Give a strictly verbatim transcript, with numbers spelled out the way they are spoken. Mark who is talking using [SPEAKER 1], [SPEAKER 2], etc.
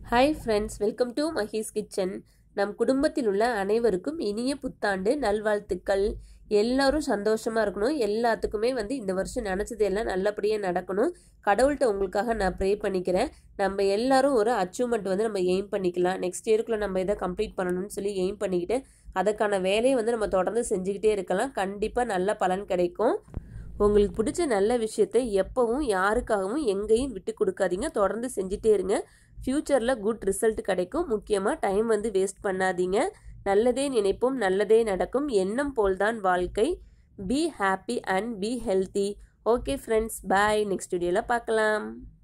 [SPEAKER 1] Hi friends, welcome to Mahees kitchen. நம் குடும்பத்தில் உள்ள அனைவருக்கும் இனிய புத்தாண்டு நல்வாழ்த்துக்கள். எல்லாரும் சந்தோஷமாக இருக்கணும். எல்லாத்துக்குமே வந்து இந்த வருஷம் நினச்சது எல்லாம் நல்லபடியாக நடக்கணும். கடவுள்கிட்ட உங்களுக்காக நான் ப்ரே பண்ணிக்கிறேன். நம்ம எல்லாரும் ஒரு அச்சீவ்மெண்ட் வந்து நம்ம எய்ம் பண்ணிக்கலாம். நெக்ஸ்ட் இயருக்குள்ளே நம்ம இதை கம்ப்ளீட் பண்ணணும்னு சொல்லி எய்ம் பண்ணிக்கிட்டு அதுக்கான வேலையை வந்து நம்ம தொடர்ந்து செஞ்சுக்கிட்டே இருக்கலாம். கண்டிப்பாக நல்ல பலன் கிடைக்கும். உங்களுக்கு பிடிச்ச நல்ல விஷயத்தை எப்பவும் யாருக்காகவும் எங்கேயும் விட்டு கொடுக்காதீங்க. தொடர்ந்து செஞ்சுட்டே இருங்க. ஃப்யூச்சரில் குட் ரிசல்ட் கிடைக்கும். முக்கியமாக டைம் வந்து வேஸ்ட் பண்ணாதீங்க. நல்லதே நினைப்போம், நல்லதே நடக்கும். எண்ணம் போல்தான் வாழ்க்கை. Be happy and be healthy. Okay friends, bye. Next வீடியோவில் பார்க்கலாம்.